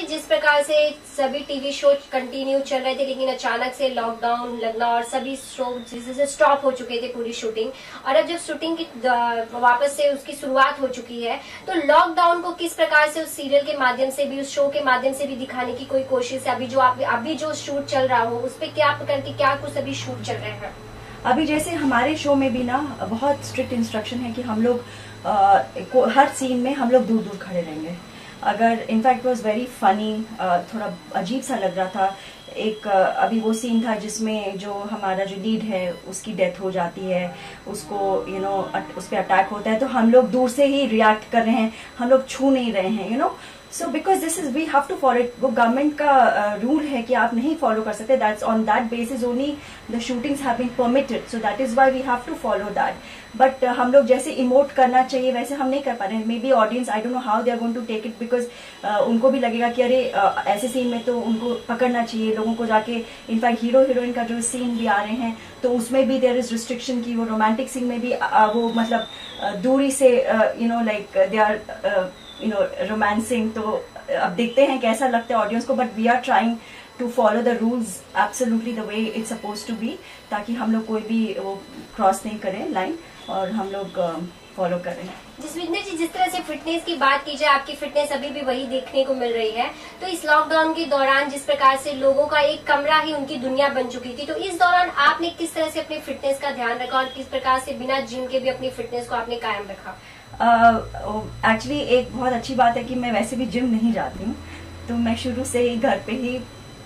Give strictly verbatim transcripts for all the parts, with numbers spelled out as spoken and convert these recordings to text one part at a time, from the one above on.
जिस प्रकार से सभी टीवी शो कंटिन्यू चल रहे थे, लेकिन अचानक से लॉकडाउन लगना और सभी शो जिससे स्टॉप हो चुके थे पूरी शूटिंग, और अब जब शूटिंग की वापस से उसकी शुरुआत हो चुकी है, तो लॉकडाउन को किस प्रकार से उस सीरियल के माध्यम से भी, उस शो के माध्यम से भी दिखाने की कोई कोशिश है? अभी जो आप अभी जो शूट चल रहा हो उस पर क्या करके क्या कुछ अभी शूट चल रहे हैं? अभी जैसे हमारे शो में भी ना बहुत स्ट्रिक्ट इंस्ट्रक्शन है कि हम लोग uh, हर सीन में हम लोग दूर दूर खड़े रहेंगे। अगर इनफैक्ट वॉज वेरी फनी, थोड़ा अजीब सा लग रहा था। एक uh, अभी वो सीन था जिसमें जो हमारा जो लीड है उसकी डेथ हो जाती है, उसको यू नो उस पर अटैक होता है, तो हम लोग दूर से ही रिएक्ट कर रहे हैं, हम लोग छू नहीं रहे हैं, you know so because this is we have to follow it. वो गवर्नमेंट का रूल uh, है कि आप नहीं फॉलो कर सकते। That's on that basis only the shootings have been permitted, so that is why we have to follow that. But हम लोग जैसे इमोट करना चाहिए वैसे हम नहीं कर पा रहे हैं। Maybe audience, I don't know how they are going to take it, because उनको भी लगेगा कि अरे uh, ऐसे सीन में तो उनको पकड़ना चाहिए लोगों को जाके। इनफैक्ट हीरो हीरोइन का जो सीन भी आ रहे हैं तो उसमें भी देयर इज रिस्ट्रिक्शन की वो रोमांटिक सीन में भी uh, वो मतलब uh, दूरी से you know like they are you know romancing. तो अब देखते हैं कैसा लगता है ऑडियंस को, but we are trying to follow the rules absolutely the way it's supposed to be, ताकि हम लोग कोई भी वो क्रॉस नहीं करें लाइन, और हम लोग फॉलो करें। जिसविंदर जी, जिस तरह से फिटनेस की बात की जाए, आपकी फिटनेस अभी भी वही देखने को मिल रही है। तो इस लॉकडाउन के दौरान जिस प्रकार से लोगों का एक कमरा ही उनकी दुनिया बन चुकी थी, तो इस दौरान आपने किस तरह से अपनी फिटनेस का ध्यान रखा और किस प्रकार से बिना जिम के भी अपनी फिटनेस को आपने कायम रखा? एक्चुअली uh, एक बहुत अच्छी बात है कि मैं वैसे भी जिम नहीं जाती हूँ, तो मैं शुरू से ही घर पे ही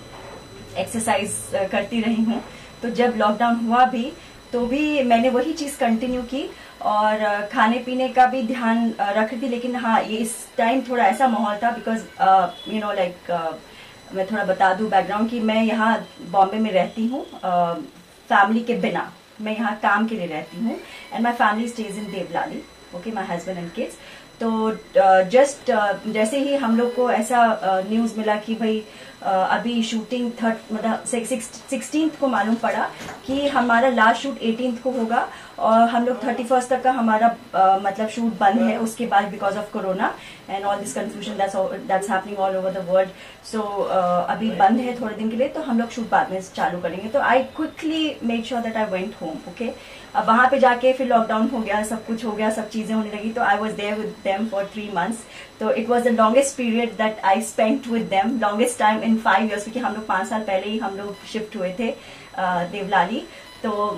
एक्सरसाइज uh, करती रही हूँ। तो जब लॉकडाउन हुआ भी तो भी मैंने वही चीज कंटिन्यू की, और uh, खाने पीने का भी ध्यान uh, रख रही थी। लेकिन हाँ, ये इस टाइम थोड़ा ऐसा माहौल था बिकॉज यू नो लाइक मैं थोड़ा बता दूं बैकग्राउंड कि मैं यहाँ बॉम्बे में रहती हूँ फैमिली uh, के बिना। मैं यहाँ काम के लिए रहती हूँ and my family stays in Deolali, okay, my husband and kids. तो जस्ट uh, uh, जैसे ही हम लोग को ऐसा न्यूज uh, मिला कि भाई uh, अभी शूटिंग थर्ड मतलब सिक्सटीन्थ को मालूम पड़ा कि हमारा लास्ट शूट एटीन्थ को होगा, और हम लोग थर्टी फर्स्ट तक का हमारा uh, मतलब शूट बंद है उसके बाद because of corona and all this confusion that's happening all over the world. So अभी बंद है थोड़े दिन के लिए, तो हम लोग शूट बाद में चालू करेंगे। तो I quickly made sure that I went home, okay. अब वहां पे जाके फिर लॉकडाउन हो गया, सब कुछ हो गया, सब चीजें होने लगी, तो I was there with them for three months. तो it was the longest period that I spent with them, longest time in five years, क्योंकि हम लोग पांच साल पहले ही हम लोग शिफ्ट हुए थे देवलाली। तो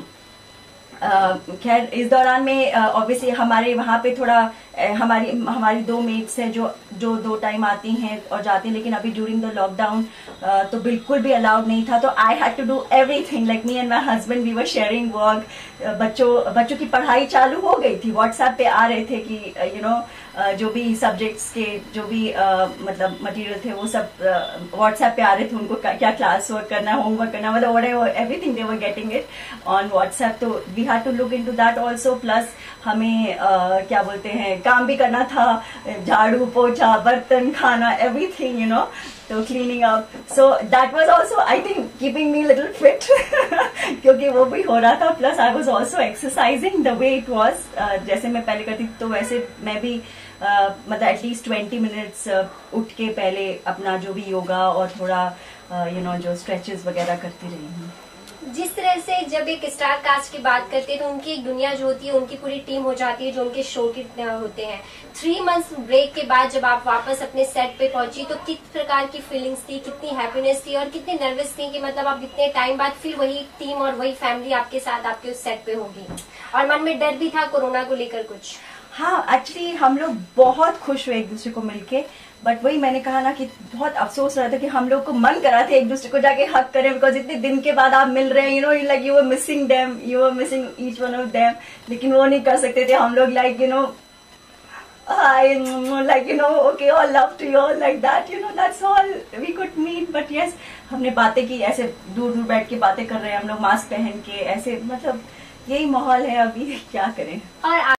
खैर uh, इस दौरान में ऑब्वियसली uh, हमारे वहाँ पे थोड़ा uh, हमारी हमारी दो मेट्स हैं जो जो दो टाइम आती हैं और जाती हैं, लेकिन अभी ड्यूरिंग द लॉकडाउन तो बिल्कुल भी अलाउड नहीं था। तो I had to do everything, like me and my husband we were sharing work. बच्चों बच्चों की पढ़ाई चालू हो गई थी, व्हाट्सएप पे आ रहे थे कि you uh, know you know, uh, जो भी सब्जेक्ट्स के जो भी uh, मतलब मटेरियल थे वो सब व्हाट्सएप uh, पे आ रहे थे, उनको क्या क्लास वर्क करना, होमवर्क करना, मतलब everything they were getting it on WhatsApp. तो we had to look into that also. Plus हमें uh, क्या बोलते हैं, काम भी करना था, झाड़ू पोछा बर्तन खाना एवरीथिंग, यू नो, तो cleaning up. So that was also I think keeping me little fit क्योंकि वो भी हो रहा था। Plus I was also exercising the way it was, जैसे मैं पहले करती तो वैसे मैं भी uh, मतलब एटलीस्ट ट्वेंटी मिनट्स uh, उठ के पहले अपना जो भी योगा और थोड़ा यू नो जो स्ट्रेचेस वगैरह करती रही हूँ। जिस तरह से जब एक स्टार कास्ट की बात करते हैं तो उनकी एक दुनिया जो होती है, उनकी पूरी टीम हो जाती है जो उनके शो के होते हैं। थ्री मंथ्स ब्रेक के बाद जब आप वापस अपने सेट पे पहुंची तो किस प्रकार की फीलिंग्स थी, कितनी हैप्पीनेस थी और कितनी नर्वस थी कि मतलब आप इतने टाइम बाद फिर वही टीम और वही फैमिली आपके साथ आपके उस सेट पे होगी, और मन में डर भी था कोरोना को लेकर कुछ? हाँ, एक्चुअली हम लोग बहुत खुश हुए एक दूसरे को मिलके, बट वही मैंने कहा ना कि बहुत अफसोस रहा था कि हम लोग को मन करा था एक दूसरे को जाके हक करें, बिकॉज इतने दिन के बाद आप मिल रहे हैं, you know, like you were missing them, you were missing each one of them, लेकिन वो नहीं कर सकते थे हम लोग। Like you know I like you know okay all love to you all like that, you know, that's all we could meet. But yes, हमने बातें की, ऐसे दूर दूर बैठ के बातें कर रहे हैं हम लोग, मास्क पहन के, ऐसे मतलब यही माहौल है अभी, क्या करें। और